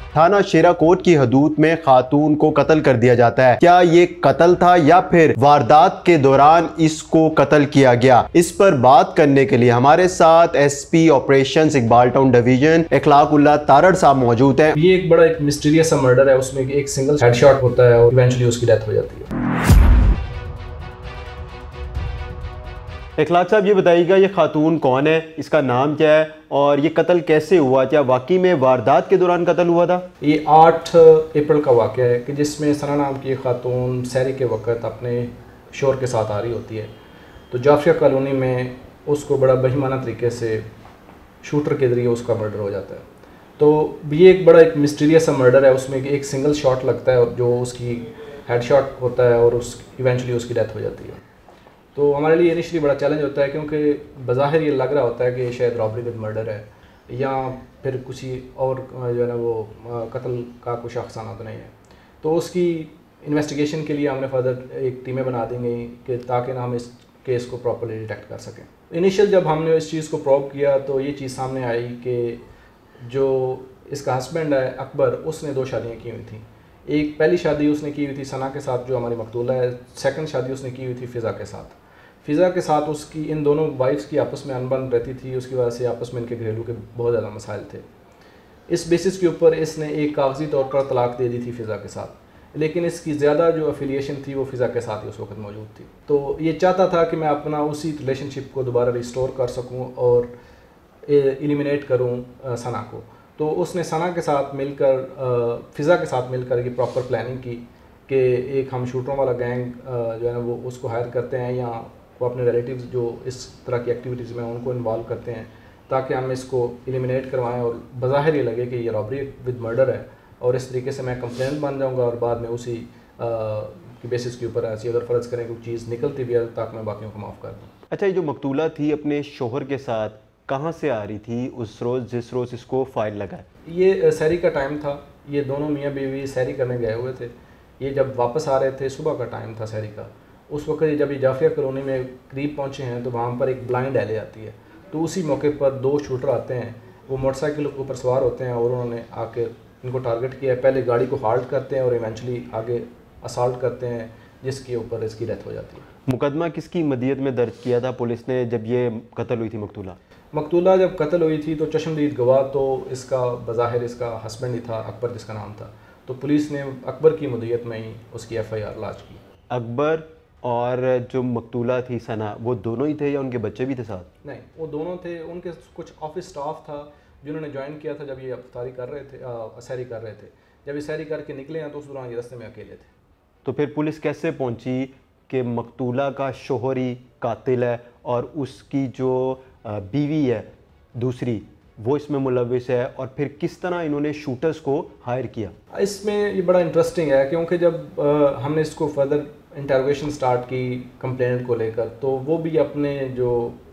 थाना शेराकोट की हदूद में खातून को कत्ल कर दिया जाता है। क्या ये कत्ल था या फिर वारदात के दौरान इसको कत्ल किया गया? इस पर बात करने के लिए हमारे साथ SP operations Iqbal town division Ikhlaqullah Tarar साहब मौजूद हैं। ये एक बड़ा एक मिस्टीरियस सा मर्डर है, उसमें एक सिंगल हेडशॉट होता है और इवेंचुअली उसकी डेथ हो जाती है। इखलाक साहब ये बताइएगा, ये खातून कौन है, इसका नाम क्या है और ये कत्ल कैसे हुआ? क्या वाकई में वारदात के दौरान कत्ल हुआ था? ये 8 अप्रैल का वाक़या है कि जिसमें सना नाम की एक खातून सहरी के वक्त अपने शोहर के साथ आ रही होती है, तो जाफिया कॉलोनी में उसको बड़ा बेईमाना तरीके से शूटर के ज़रिए उसका मर्डर हो जाता है। तो ये एक बड़ा एक मिस्टीरियस सा मर्डर है, उसमें एक सिंगल शॉट लगता है और जो उसकी हेडशॉट होता है और उस इवेंचुअली उसकी डेथ हो जाती है। तो हमारे लिए इनिशियली बड़ा चैलेंज होता है, क्योंकि बज़ाहिर ये लग रहा होता है कि शायद रॉबरी विद मर्डर है या फिर कुछ और जो है ना वो कत्ल का कुछ अफसाना तो नहीं है। तो उसकी इन्वेस्टिगेशन के लिए हमने फर्दर एक टीमें बना देंगे कि ताकि ना हम इस केस को प्रॉपर्ली डिटेक्ट कर सकें। इनिशियल जब हमने इस चीज़ को प्रोब किया तो ये चीज़ सामने आई कि जो इसका हस्बैंड है अकबर, उसने 2 शादियाँ की हुई थी। एक पहली शादी उसने की हुई थी सना के साथ जो हमारी मकतूला है, सेकंड शादी उसने की हुई थी फ़िज़ा के साथ। फ़िज़ा के साथ उसकी इन दोनों वाइफ्स की आपस में अनबन रहती थी, उसकी वजह से आपस में इनके घरेलू के बहुत ज़्यादा मसाइल थे। इस बेसिस के ऊपर इसने एक कागज़ी तौर पर तलाक दे दी थी फ़िज़ा के साथ, लेकिन इसकी ज़्यादा जो एफिलिएशन थी वो फ़िज़ा के साथ ही उस वक्त मौजूद थी। तो ये चाहता था कि मैं अपना उसी रिलेशनशिप को दोबारा रिस्टोर कर सकूँ और एलिमिनेट करूँ सना को। तो उसने सना के साथ मिलकर फ़िज़ा के साथ मिलकर ये प्रॉपर प्लानिंग की कि एक हम शूटरों वाला गैंग जो है ना वो उसको हायर करते हैं या वो अपने रिलेटिव्स जो इस तरह की एक्टिविटीज़ में उनको इन्वॉल्व करते हैं ताकि हम इसको एलिमिनेट करवाएं और बज़ाहिर ये लगे कि ये रॉबरी विद मर्डर है और इस तरीके से मैं कंप्लेंट बन जाऊंगा और बाद में उसी की बेसिस के ऊपर ऐसी अगर फ़र्ज़ करें कोई चीज़ निकलती भी है ताकि मैं बाकियों को माफ़ कर दूँ। अच्छा, ये जो मकतूला थी अपने शोहर के साथ कहाँ से आ रही थी उस रोज़ जिस रोज़ इसको फाइल लगा? ये सहरी का टाइम था, ये दोनों मियाँ बीवी सहरी करने गए हुए थे। ये जब वापस आ रहे थे, सुबह का टाइम था सहरी का, उस वक्त जब ये जाफिया कॉलोनी में करीब पहुँचे हैं तो वहाँ पर एक ब्लाइंड एले आती है। तो उसी मौके पर 2 शूटर आते हैं, वो मोटरसाइकिल के ऊपर सवार होते हैं और उन्होंने आके इनको टारगेट किया। पहले गाड़ी को हाल्ट करते हैं और इवेंचुअली आगे असाल्ट करते हैं, जिसके ऊपर इसकी डेथ हो जाती है। मुकदमा किसकी मदीयत में दर्ज किया था पुलिस ने जब ये कत्ल हुई थी मकतूला? मकतूला जब कत्ल हुई थी तो चश्मदीद गवाह तो इसका बज़ाहिर इसका हस्बैंड ही था, अकबर जिसका नाम था। तो पुलिस ने अकबर की मदीयत में ही उसकी FIR लॉन्च की। अकबर और जो मकतूला थी सना, वो दोनों ही थे या उनके बच्चे भी थे साथ? नहीं, वो दोनों थे। उनके कुछ ऑफिस स्टाफ था जिन्होंने ज्वाइन किया था जब ये अफ्तारी कर रहे थे, सैरी कर रहे थे। जब ये सैरी करके निकले हैं तो उस दौरान ये रास्ते में अकेले थे। तो फिर पुलिस कैसे पहुंची कि मकतूला का शोहर ही कातिल है और उसकी जो बीवी है दूसरी वो इसमें मुलविस है, और फिर किस तरह इन्होंने शूटर्स को हायर किया? इसमें ये बड़ा इंटरेस्टिंग है क्योंकि जब हमने इसको फर्दर इंटरोगेशन स्टार्ट की कंप्लेंट को लेकर, तो वो भी अपने जो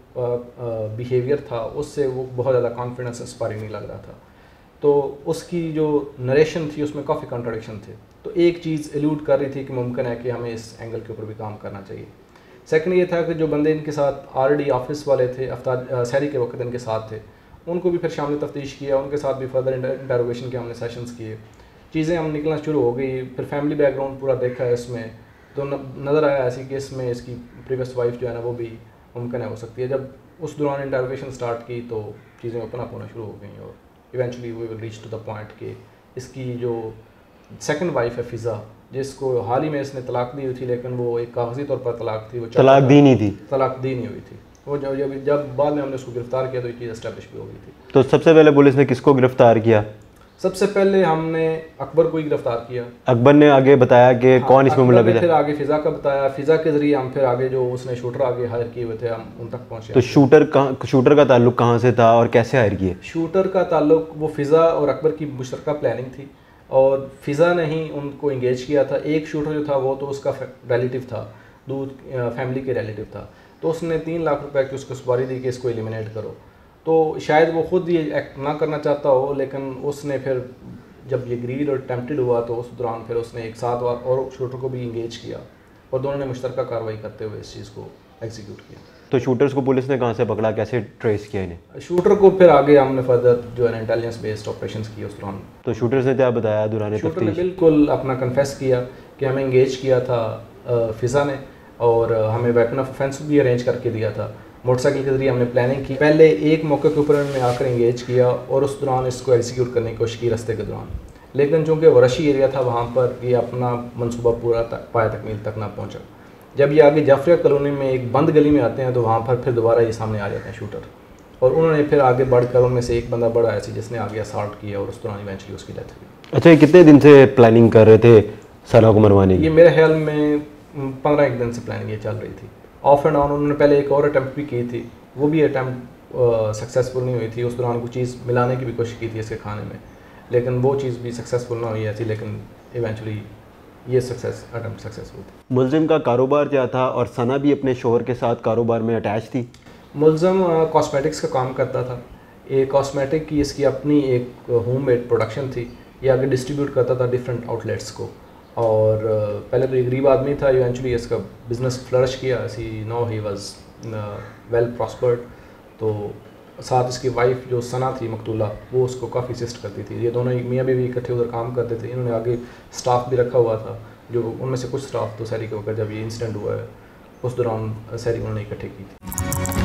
बिहेवियर था उससे वो बहुत ज़्यादा कॉन्फिडेंस इंस्पायरिंग नहीं लग रहा था। तो उसकी जो नरेशन थी उसमें काफ़ी कॉन्ट्रडिक्शन थे। तो एक चीज़ एल्यूड कर रही थी कि मुमकिन है कि हमें इस एंगल के ऊपर भी काम करना चाहिए। सेकंड ये था कि जो बंदे इनके साथ ऑलरेडी ऑफिस वाले थे, सहरी के वक्त इनके साथ थे, उनको भी फिर शामिल तफ्तीश किया, उनके साथ भी फर्दर इंटरोगेशन के हमने सेशंस किए। चीज़ें हम निकलना शुरू हो गई। फिर फैमिली बैकग्राउंड पूरा देखा है इसमें, तो नज़र आया ऐसी कि इसमें इसकी प्रीवियस वाइफ जो है ना वो भी मुमकिन है हो सकती है। जब उस दौरान इंटरोगेशन स्टार्ट की तो चीज़ें ओपन अप होना शुरू हो गई और eventually we will reach to the point कि इसकी जो सेकंड वाइफ है फ़िज़ा, जिसको हाल ही में इसने तलाक दी हुई थी, लेकिन वो एक कागजी तौर पर तलाक थी, वो तलाक दी नहीं थी, तलाक दी नहीं हुई थी। वो जब बाद में हमने उसको गिरफ्तार किया तो ये चीज़ एस्टेब्लिश भी हो गई थी। तो सबसे पहले पुलिस ने किसको गिरफ्तार किया? सबसे पहले हमने अकबर को ही गिरफ्तार किया। अकबर ने आगे बताया कि हाँ, कौन इसमें मुलविस है? फिर आगे फ़िज़ा का बताया, फ़िज़ा के ज़रिए हम फिर आगे जो उसने शूटर आगे हायर किए हुए थे हम उन तक पहुँचे। तो शूटर का ताल्लुक कहाँ से था और कैसे हायर किए? शूटर का ताल्लुक वो फ़िज़ा और अकबर की मुश्तरका प्लानिंग थी और फ़िज़ा ने ही उनको इंगेज किया था। एक शूटर जो था वो तो उसका रिलेटिव था, दूध फैमिली के रिलेटिव था, तो उसने 3 लाख रुपए की उसको सुपारी दी कि इसको एलिमिनेट करो। तो शायद वो खुद ये एक्ट ना करना चाहता हो, लेकिन उसने फिर जब ये ग्रीड और टेम्प्टेड हुआ तो उस दौरान फिर उसने एक साथ और शूटर को भी इंगेज किया और दोनों ने मुश्तरका कार्रवाई करते हुए इस चीज़ को एग्जीक्यूट किया। तो शूटर्स को पुलिस ने कहाँ से पकड़ा, कैसे ट्रेस किया इन्हें? शूटर को फिर आगे हमने फर्दर जो है इंटेलिजेंस बेस्ड ऑपरेशन किए उस दौरान। तो शूटर्स ने क्या बताया दौरान शूटर ने तफ्तीश? बिल्कुल अपना कन्फेस किया कि हमें इंगेज किया था फिज़ा ने, और हमें वेपन ऑफ ऑफेंस भी अरेंज करके दिया था। मोटरसाइकिल के जरिए हमने प्लानिंग की। पहले एक मौके के ऊपर उन्होंने आकर इंगेज किया और उस दौरान इसको एग्जीक्यूट करने की कोशिश की रास्ते के दौरान, लेकिन चूँकि वरशी एरिया था वहाँ पर ये अपना मनसूबा पूरा पाया तकमील तक ना पहुँचा। जब ये आगे जाफरिया कॉलोनी में एक बंद गली में आते हैं तो वहाँ पर फिर दोबारा ये सामने आ जाते हैं शूटर, और उन्होंने फिर आगे बढ़कर उनमें से एक बंदा बड़ा ऐसी जिसने आगे असॉल्ट किया और उस दौरान इवेंचुअली उसकी डेथ हुई। अच्छा, ये कितने दिन से प्लानिंग कर रहे थे सना को मरवाने की? ये मेरे ख्याल में 15 दिन से प्लानिंग ये चल रही थी। ऑफ एंड ऑन उन्होंने पहले एक और अटैम्प्ट भी की थी, वो भी अटैम्प्ट सक्सेसफुल नहीं हुई थी। उस दौरान कुछ चीज़ मिलाने की भी कोशिश की थी इसके खाने में, लेकिन वो चीज़ भी सक्सेसफुल ना हुई ऐसी, लेकिन इवेंचुअली ये अटैम्प्ट सक्सेसफुल थी। मुलजिम का कारोबार क्या था और सना भी अपने शोहर के साथ कारोबार में अटैच थी? मुलजिम कॉस्मेटिक्स का काम करता था। एक कॉस्मेटिक की इसकी अपनी एक होम मेड प्रोडक्शन थी, ये आगे डिस्ट्रीब्यूट करता था डिफरेंट आउटलेट्स को। और पहले तो ये गरीब आदमी था, इवेंचुअली इसका बिज़नेस फ्लरिश किया, ऐसी know he was well prospered. तो साथ इसकी वाइफ जो सना थी मकतूला, वो उसको काफ़ी असिस्ट करती थी। ये दोनों मियाँ बीवी इकट्ठे उधर काम करते थे। इन्होंने आगे स्टाफ भी रखा हुआ था, जो उनमें से कुछ स्टाफ तो सैरी के वक्त जब ये इंसिडेंट हुआ है उस दौरान सैरी उन्होंने इकट्ठे की थी।